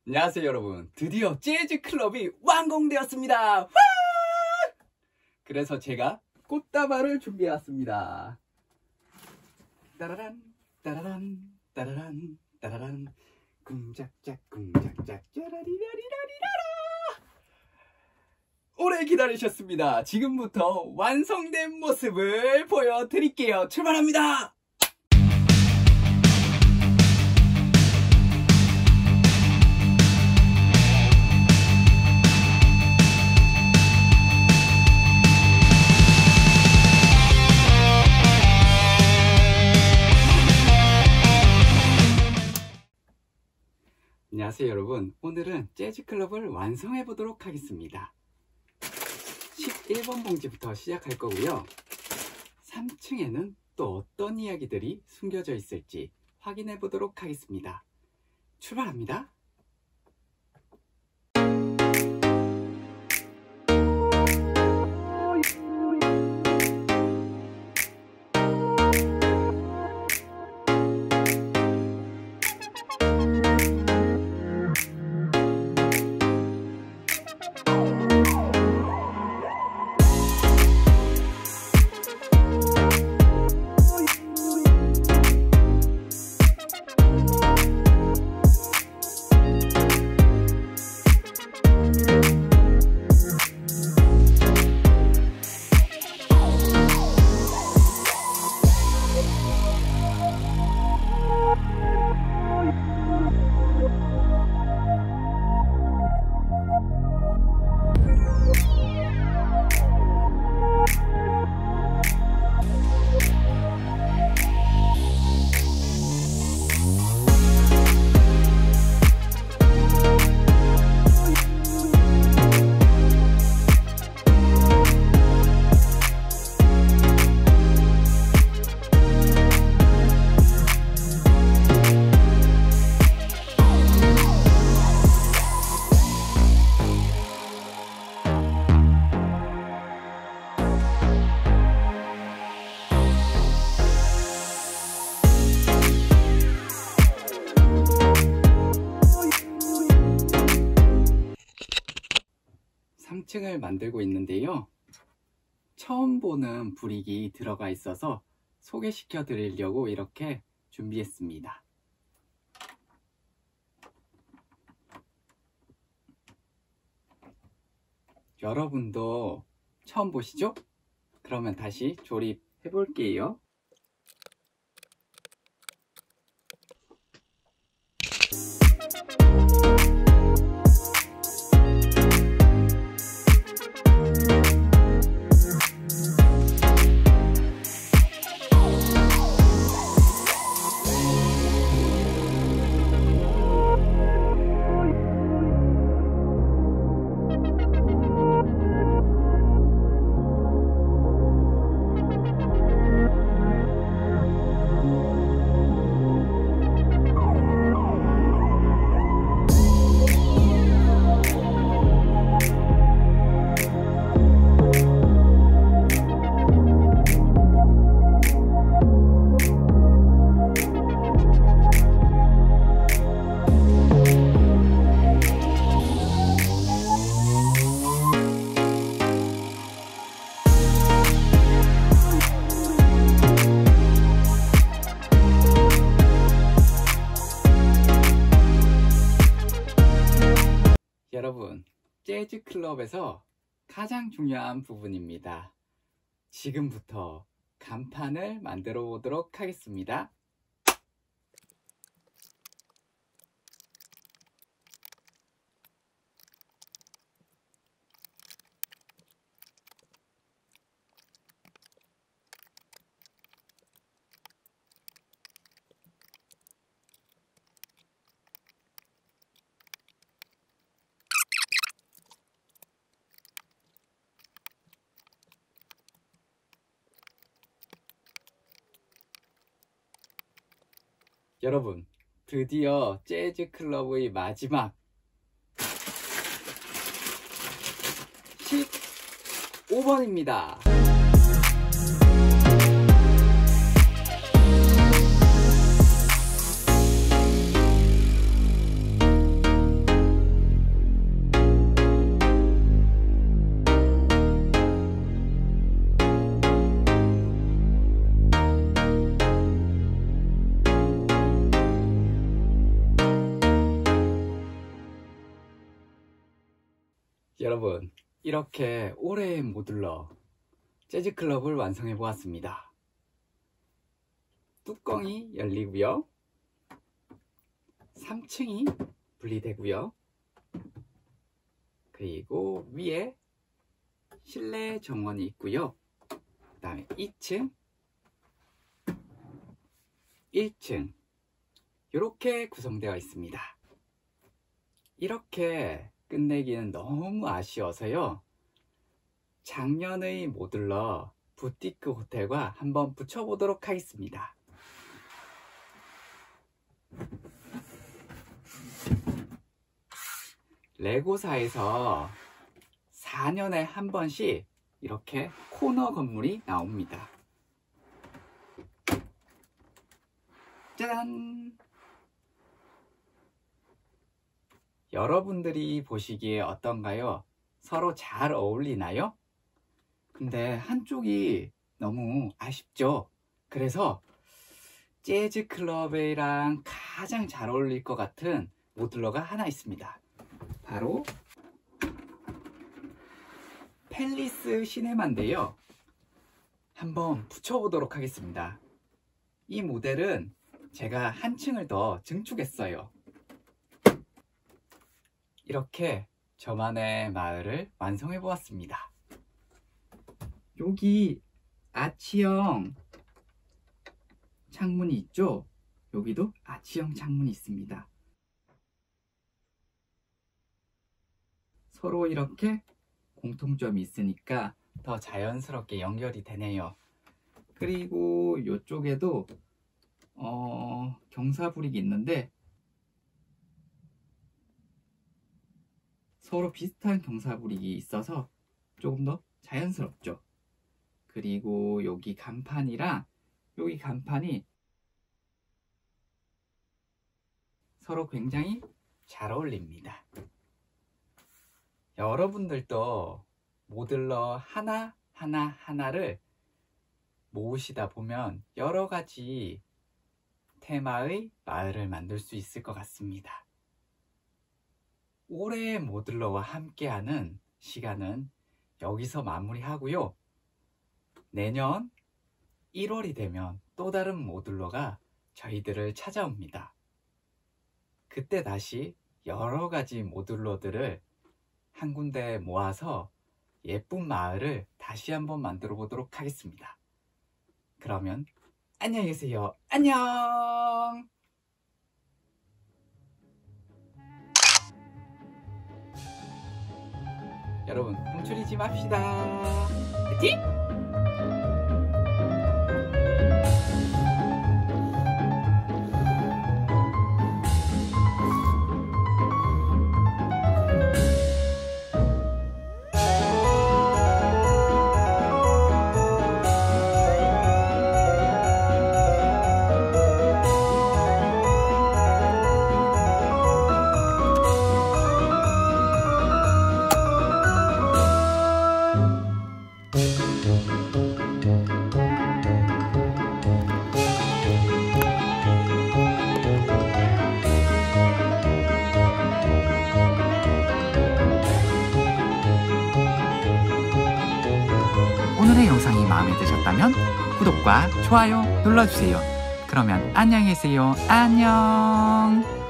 안녕하세요 여러분, 드디어 재즈 클럽이 완공되었습니다. 와! 그래서 제가 꽃다발을 준비해 왔습니다. 따라란 따라란 따라란 따라란 쿵짝짝 쿵짝짝 짜라리라리라리라라. 오래 기다리셨습니다. 지금부터 완성된 모습을 보여드릴게요. 출발합니다. 안녕하세요 여러분, 오늘은 재즈클럽을 완성해 보도록 하겠습니다. 11번 봉지부터 시작할 거고요. 3층에는 또 어떤 이야기들이 숨겨져 있을지 확인해 보도록 하겠습니다. 출발합니다. 층을 만들고 있는데요. 처음 보는 브릭이 들어가 있어서 소개시켜 드리려고 이렇게 준비했습니다. 여러분도 처음 보시죠? 그러면 다시 조립해 볼게요. 여러분, 재즈 클럽에서 가장 중요한 부분입니다. 지금부터 간판을 만들어 보도록 하겠습니다. 여러분, 드디어 재즈 클럽의 마지막 15번입니다. 여러분, 이렇게 올해의 모듈러 재즈클럽을 완성해 보았습니다. 뚜껑이 열리고요, 3층이 분리되고요, 그리고 위에 실내 정원이 있고요, 그 다음에 2층, 1층 이렇게 구성되어 있습니다. 이렇게 끝내기는 너무 아쉬워서요, 작년의 모듈러 부티크 호텔과 한번 붙여보도록 하겠습니다. 레고사에서 4년에 한 번씩 이렇게 코너 건물이 나옵니다. 짜잔! 여러분들이 보시기에 어떤가요? 서로 잘 어울리나요? 근데 한쪽이 너무 아쉽죠? 그래서 재즈 클럽이랑 가장 잘 어울릴 것 같은 모듈러가 하나 있습니다. 바로 팰리스 시네마인데요, 한번 붙여보도록 하겠습니다. 이 모델은 제가 한 층을 더 증축했어요. 이렇게 저만의 마을을 완성해 보았습니다. 여기 아치형 창문이 있죠? 여기도 아치형 창문이 있습니다. 서로 이렇게 공통점이 있으니까 더 자연스럽게 연결이 되네요. 그리고 이쪽에도 경사부릭이 있는데 서로 비슷한 경사부릭이 있어서 조금 더 자연스럽죠. 그리고 여기 간판이랑 여기 간판이 서로 굉장히 잘 어울립니다. 여러분들도 모듈러 하나를 모으시다 보면 여러 가지 테마의 마을을 만들 수 있을 것 같습니다. 올해의 모듈러와 함께하는 시간은 여기서 마무리하고요. 내년 1월이 되면 또 다른 모듈러가 저희들을 찾아옵니다. 그때 다시 여러 가지 모듈러들을 한 군데 모아서 예쁜 마을을 다시 한번 만들어 보도록 하겠습니다. 그러면 안녕히 계세요. 안녕! 여러분, 훔쳐리지 맙시다. 화이팅! 오늘의 영상이 마음에 드셨다면 구독과 좋아요 눌러주세요. 그러면 안녕히 계세요. 안녕.